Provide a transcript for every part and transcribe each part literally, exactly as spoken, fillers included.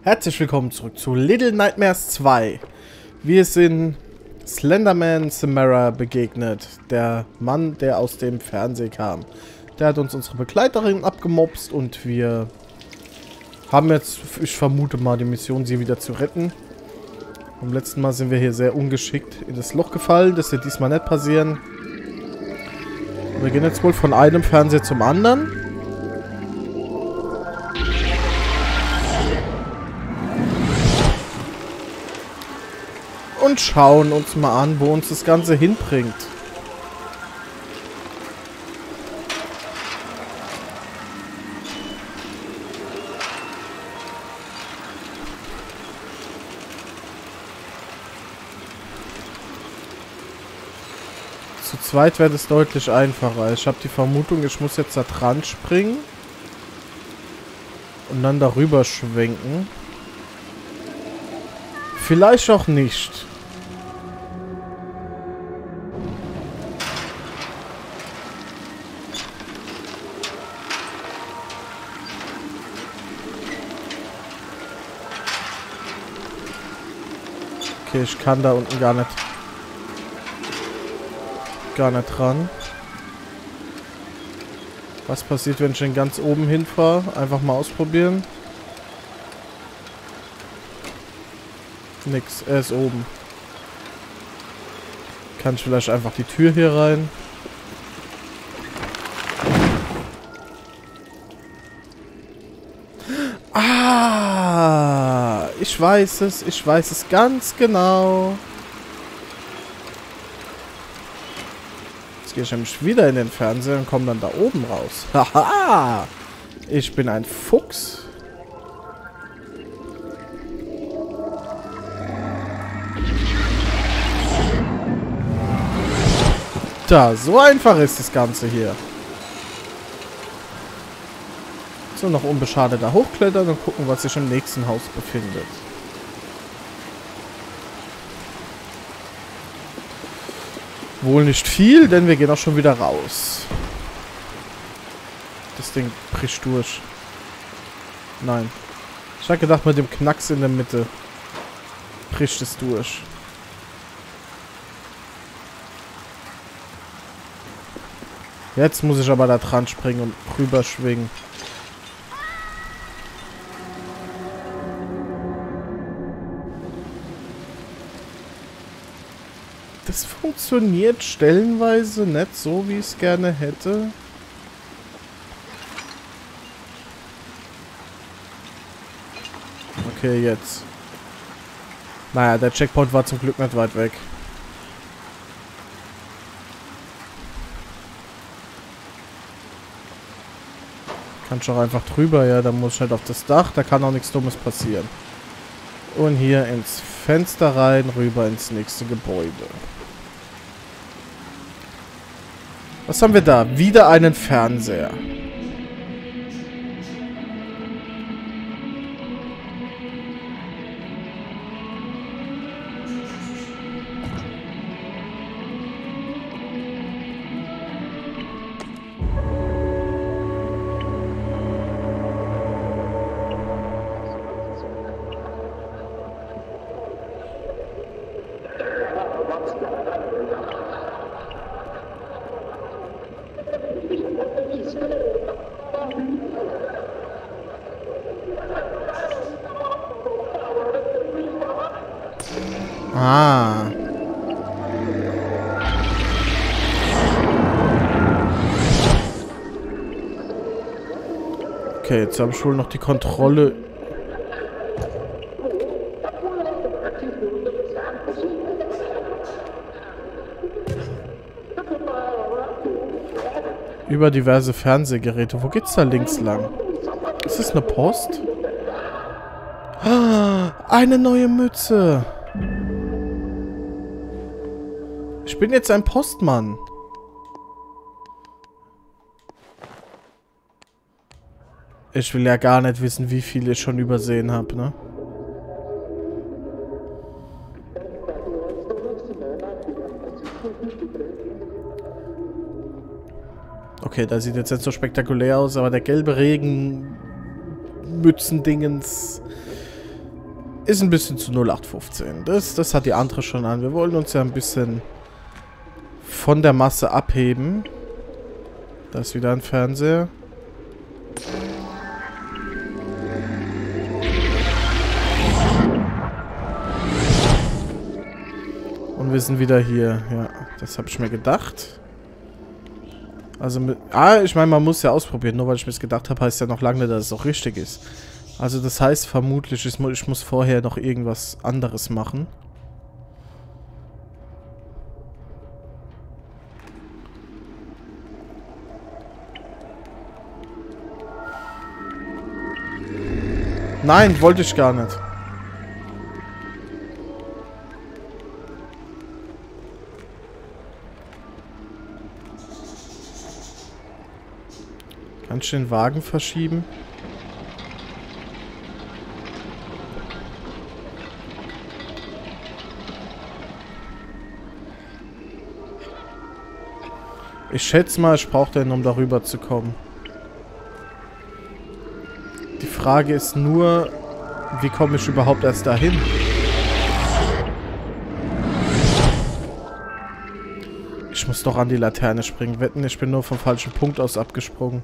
Herzlich willkommen zurück zu Little Nightmares zwei. Wir sind Slenderman Samara begegnet. Der Mann, der aus dem Fernsehen kam. Der hat uns unsere Begleiterin abgemopst und wir haben jetzt, ich vermute mal, die Mission, sie wieder zu retten. Beim letzten Mal sind wir hier sehr ungeschickt in das Loch gefallen. Das wird diesmal nicht passieren. Wir gehen jetzt wohl von einem Fernseher zum anderen. Und schauen uns mal an, wo uns das Ganze hinbringt. Zu zweit wäre das deutlich einfacher. Ich habe die Vermutung, ich muss jetzt da dran springen und dann darüber schwenken. Vielleicht auch nicht. Okay, ich kann da unten gar nicht gar nicht dran. Was passiert, wenn ich den ganz oben hinfahre? Einfach mal ausprobieren. Nix, er ist oben. Kann ich vielleicht einfach die Tür hier rein? Ah, ich weiß es, ich weiß es ganz genau. Jetzt gehe ich nämlich wieder in den Fernseher und komme dann da oben raus. Haha, ich bin ein Fuchs. Da, so einfach ist das Ganze hier. So, noch unbeschadet da hochklettern und gucken, was sich im nächsten Haus befindet. Wohl nicht viel, denn wir gehen auch schon wieder raus. Das Ding bricht durch. Nein. Ich habe gedacht, mit dem Knacks in der Mitte bricht es durch. Jetzt muss ich aber da dran springen und rüber schwingen. Das funktioniert stellenweise nicht so, wie ich es gerne hätte. Okay, jetzt. Naja, der Checkpoint war zum Glück nicht weit weg. Kann ich auch einfach drüber, ja, da muss ich halt auf das Dach, da kann auch nichts Dummes passieren. Und hier ins Fenster rein, rüber ins nächste Gebäude. Was haben wir da? Wieder einen Fernseher. Ah. Okay, jetzt habe ich wohl noch die Kontrolle. Über diverse Fernsehgeräte. Wo geht's da links lang? Ist das eine Post? Ah, eine neue Mütze. Ich bin jetzt ein Postmann. Ich will ja gar nicht wissen, wie viel ich schon übersehen habe, ne? Okay, das sieht jetzt nicht so spektakulär aus, aber der gelbe Regen Mützendingens ist ein bisschen zu null acht fünfzehn. Das, das hat die andere schon an. Wir wollen uns ja ein bisschen von der Masse abheben. Da ist wieder ein Fernseher. Und wir sind wieder hier. Ja, das habe ich mir gedacht. Also mit... Ah, ich meine, man muss ja ausprobieren. Nur weil ich mir das gedacht habe, heißt ja noch lange nicht, dass es auch richtig ist. Also das heißt vermutlich, ich muss, ich muss vorher noch irgendwas anderes machen. Nein, wollte ich gar nicht. Kannst du den Wagen verschieben? Ich schätze mal, ich brauche den, um darüber zu kommen. Die Frage ist nur, wie komme ich überhaupt erst dahin? Ich muss doch an die Laterne springen. Wetten, ich bin nur vom falschen Punkt aus abgesprungen.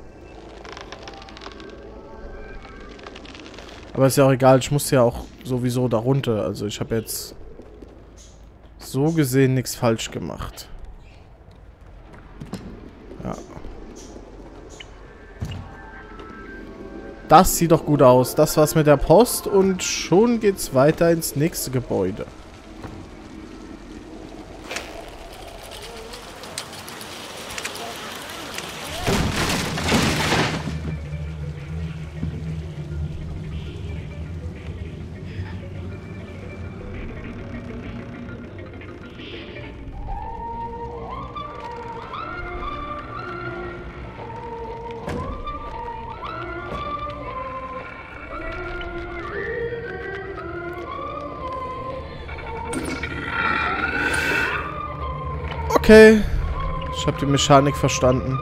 Aber ist ja auch egal, ich muss ja auch sowieso da runter. Also ich habe jetzt so gesehen nichts falsch gemacht. Ja. Das sieht doch gut aus. Das war's mit der Post und schon geht's weiter ins nächste Gebäude. Okay, ich habe die Mechanik verstanden.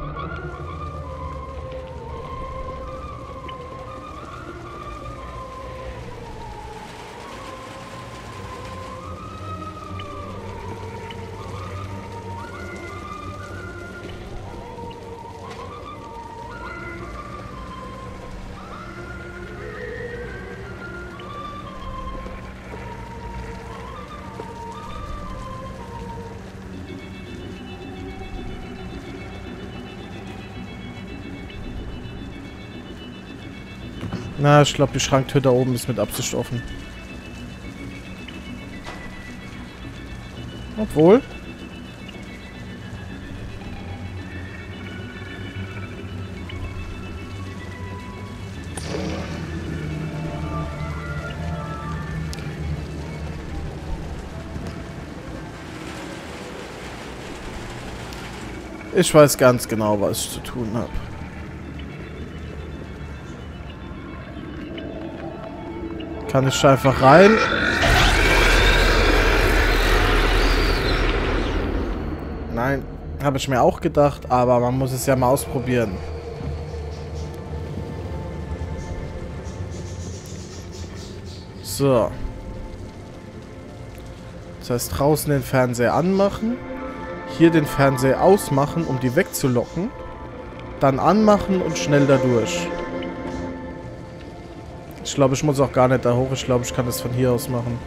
Na, ich glaube, die Schranktür da oben ist mit Absicht offen. Obwohl. Ich weiß ganz genau, was ich zu tun habe. Kann ich einfach rein. Nein, habe ich mir auch gedacht, aber man muss es ja mal ausprobieren. So. Das heißt, draußen den Fernseher anmachen. Hier den Fernseher ausmachen, um die wegzulocken. Dann anmachen und schnell da durch. Ich glaube, ich muss auch gar nicht da hoch. Ich glaube, ich kann das von hier aus machen.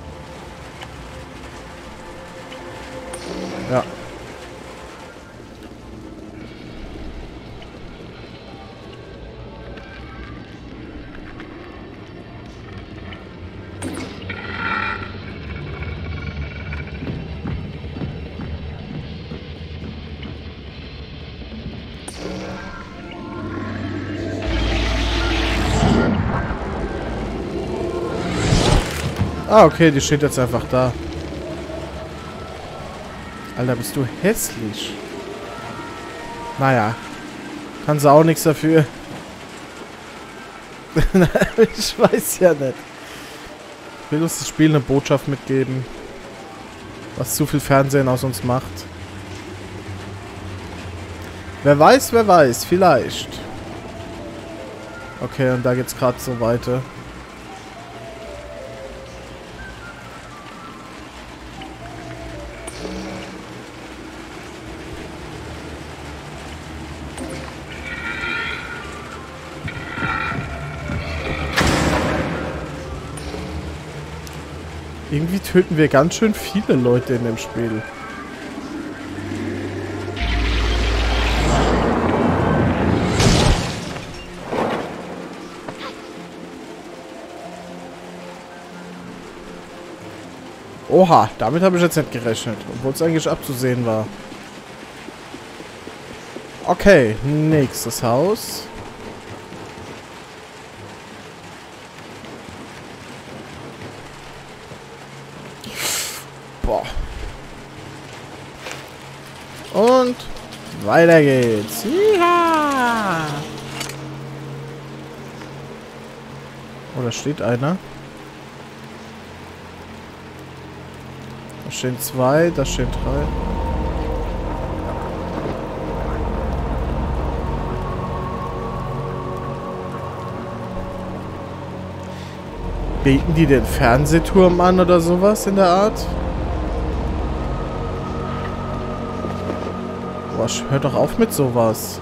Ja. Ah, okay, die steht jetzt einfach da. Alter, bist du hässlich. Naja. Kann sie auch nichts dafür. Ich weiß ja nicht. Ich will uns das Spiel eine Botschaft mitgeben. Was zu viel Fernsehen aus uns macht. Wer weiß, wer weiß. Vielleicht. Okay, und da geht's gerade so weiter. Irgendwie töten wir ganz schön viele Leute in dem Spiel. Oha, damit habe ich jetzt nicht gerechnet, obwohl es eigentlich abzusehen war. Okay, nächstes Haus. Boah. Und weiter geht's. Ja! Oh, da steht einer. Da stehen zwei, da stehen drei. Beten die den Fernsehturm an oder sowas in der Art? Boah, hör doch auf mit sowas.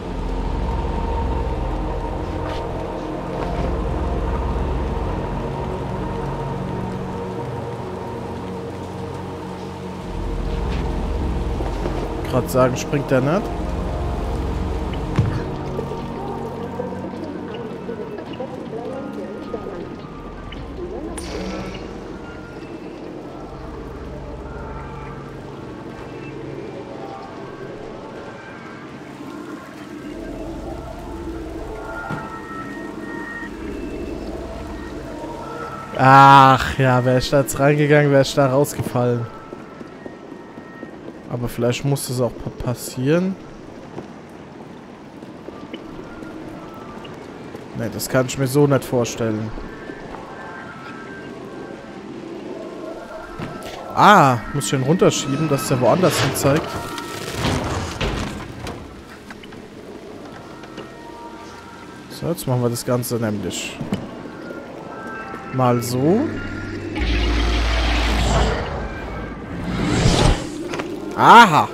Gerade sagen, springt der nicht? Ach ja, wäre ich da jetzt reingegangen, wäre ich da rausgefallen. Aber vielleicht muss es auch passieren. Ne, das kann ich mir so nicht vorstellen. Ah, muss ich den runterschieben, dass der woanders hin zeigt. So, jetzt machen wir das Ganze nämlich mal so. Aha!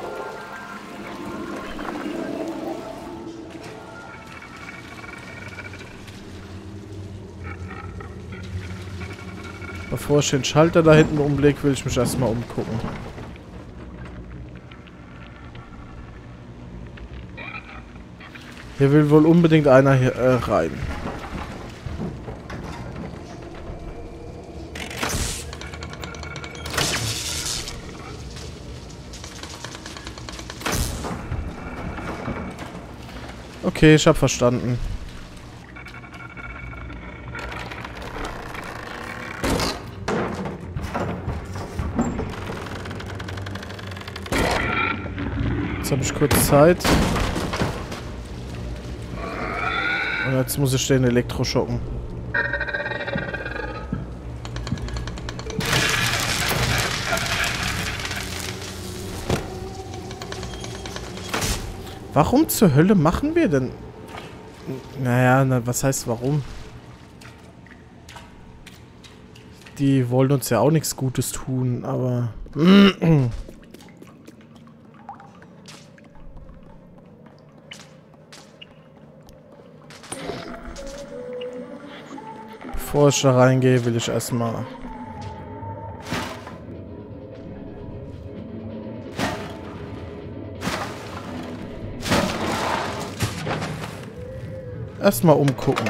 Bevor ich den Schalter da hinten umlege, will ich mich erstmal umgucken. Hier will wohl unbedingt einer hier äh, rein. Okay, ich hab verstanden. Jetzt habe ich kurz Zeit. Und jetzt muss ich den Elektroschocken. Warum zur Hölle machen wir denn? Naja, na, was heißt warum? Die wollen uns ja auch nichts Gutes tun, aber... Bevor ich da reingehe, will ich erstmal... Erstmal umgucken.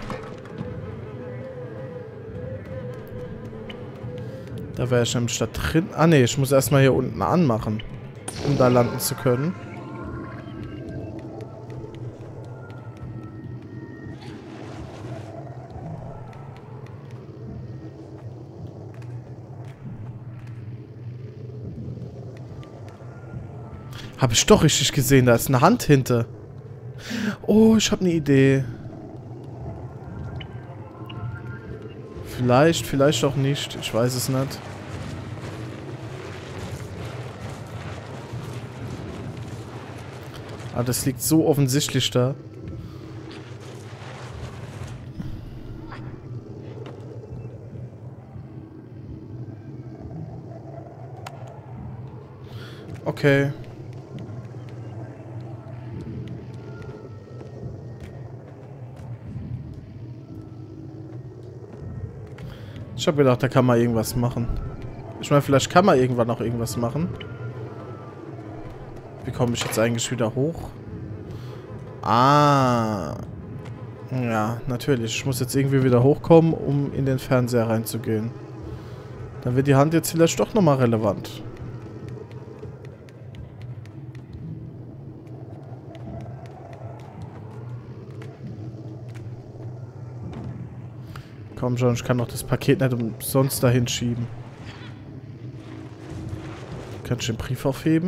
Da wäre ich nämlich da drin. Ah ne, ich muss erstmal hier unten anmachen, um da landen zu können. Habe ich doch richtig gesehen, da ist eine Hand hinter. Oh, ich habe eine Idee. Vielleicht, vielleicht auch nicht. Ich weiß es nicht. Aber das liegt so offensichtlich da. Okay. Ich habe gedacht, da kann man irgendwas machen. Ich meine, vielleicht kann man irgendwann auch irgendwas machen. Wie komme ich jetzt eigentlich wieder hoch? Ah. Ja, natürlich. Ich muss jetzt irgendwie wieder hochkommen, um in den Fernseher reinzugehen. Dann wird die Hand jetzt vielleicht doch nochmal relevant. Komm schon, ich kann doch das Paket nicht umsonst dahin schieben. Kann ich den Brief aufheben?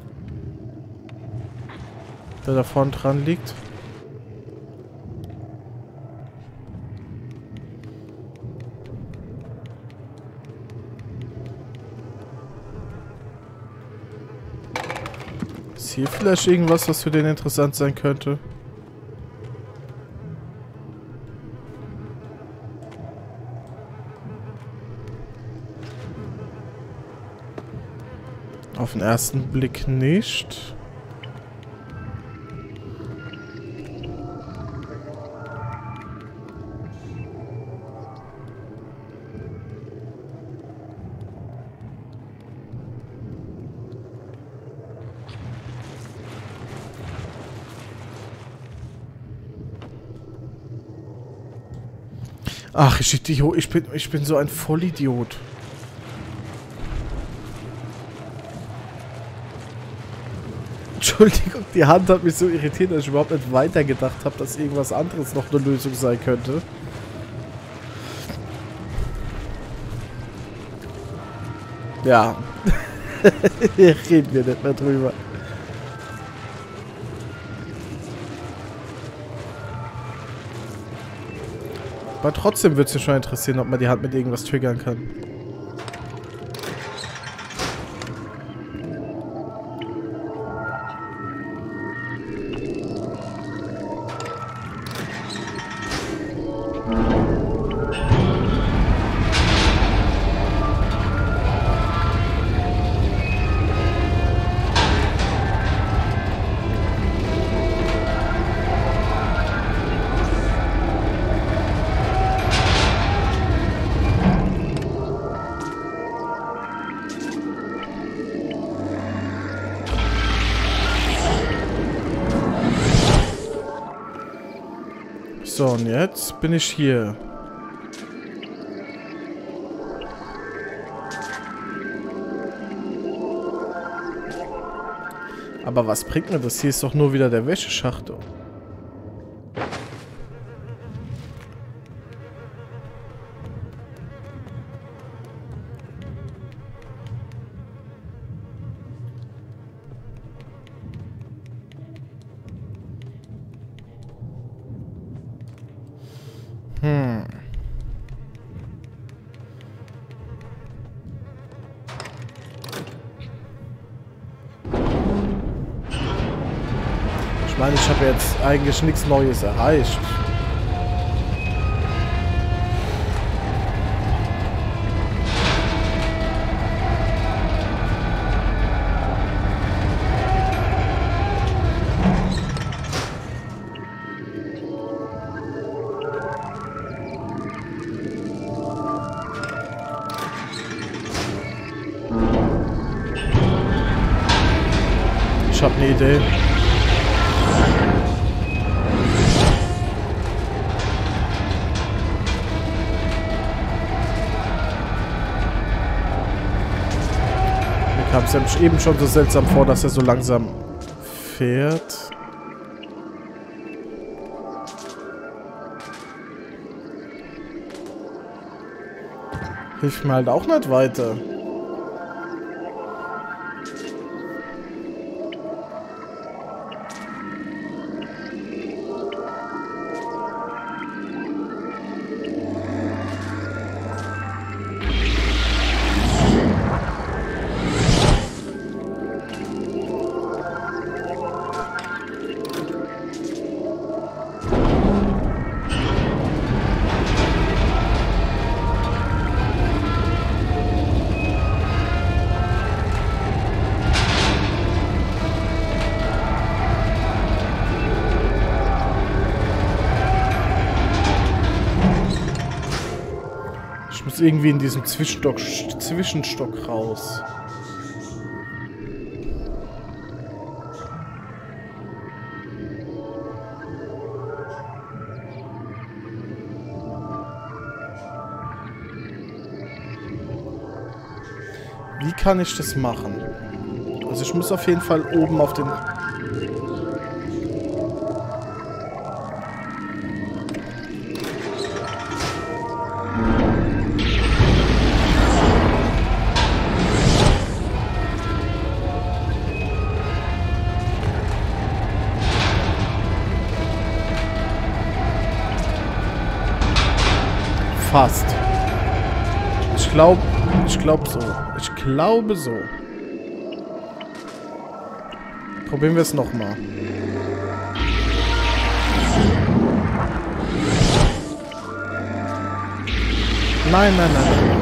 Der da vorne dran liegt. Ist hier vielleicht irgendwas, was für den interessant sein könnte? Auf den ersten Blick nicht. Ach, ich, ich, bin, ich bin so ein Vollidiot. Entschuldigung, die Hand hat mich so irritiert, dass ich überhaupt nicht weitergedacht habe, dass irgendwas anderes noch eine Lösung sein könnte. Ja. Hier reden wir nicht mehr drüber. Aber trotzdem würde es mich schon interessieren, ob man die Hand mit irgendwas triggern kann. So, und jetzt bin ich hier. Aber was bringt mir das? Hier ist doch nur wieder der Wäscheschacht. Hm. Ich meine, ich habe jetzt eigentlich nichts Neues erreicht. Ich habe eine Idee. Mir kam es nämlich eben schon so seltsam vor, dass er so langsam fährt. Hilft mir halt auch nicht weiter. muss irgendwie in diesem Zwischenstock, Zwischenstock raus. Wie kann ich das machen? Also ich muss auf jeden Fall oben auf den... Fast. Ich glaube, ich glaube so. Ich glaube so. Probieren wir es nochmal. Nein, nein, nein, nein.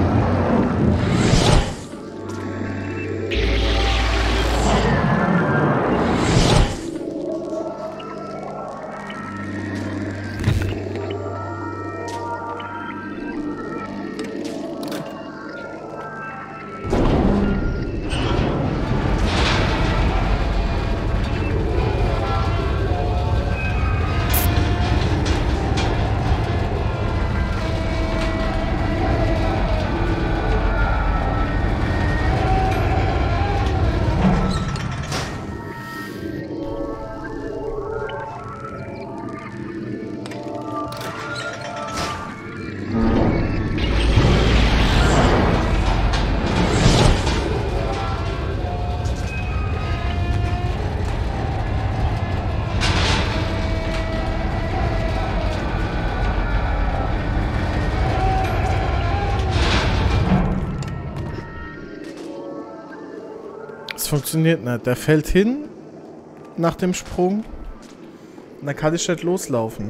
Das funktioniert nicht. Der fällt hin nach dem Sprung und dann kann ich nicht loslaufen.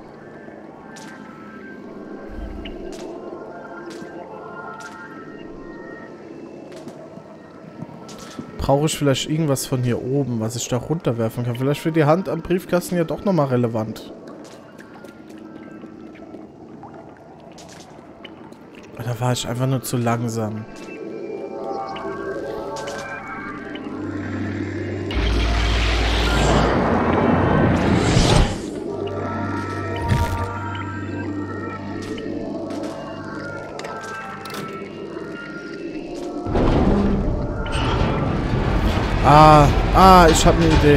Brauche ich vielleicht irgendwas von hier oben, was ich da runterwerfen kann? Vielleicht wird die Hand am Briefkasten ja doch nochmal relevant. Da war ich einfach nur zu langsam. Ah, ah, ich habe eine Idee.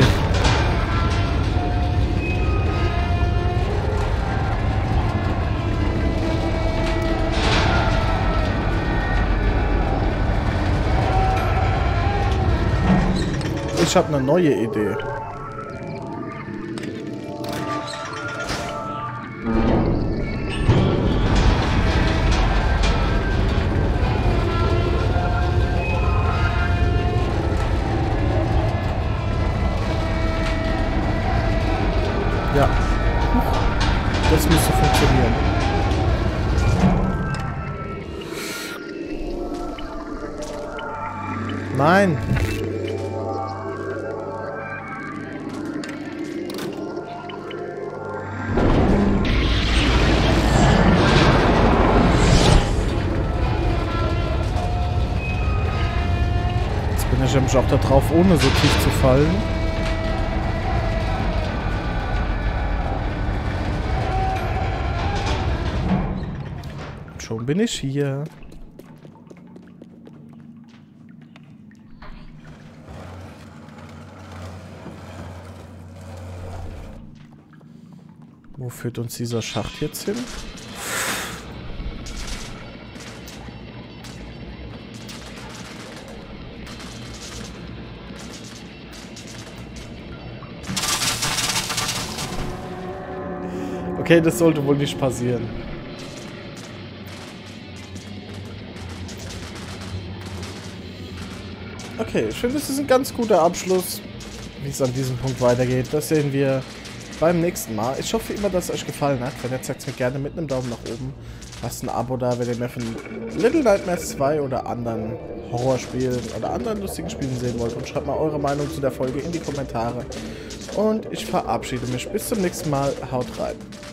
Ich habe eine neue Idee. Ja. Das müsste funktionieren. Nein. Jetzt bin ich nämlich auch da drauf, ohne so tief zu fallen. Schon bin ich hier. Wo führt uns dieser Schacht jetzt hin? Okay, das sollte wohl nicht passieren. Okay, ich finde, es ist ein ganz guter Abschluss, wie es an diesem Punkt weitergeht. Das sehen wir beim nächsten Mal. Ich hoffe immer, dass es euch gefallen hat. Wenn nicht, sagt es mir gerne mit einem Daumen nach oben. Lasst ein Abo da, wenn ihr mehr von Little Nightmares zwei oder anderen Horrorspielen oder anderen lustigen Spielen sehen wollt. Und schreibt mal eure Meinung zu der Folge in die Kommentare. Und ich verabschiede mich. Bis zum nächsten Mal. Haut rein.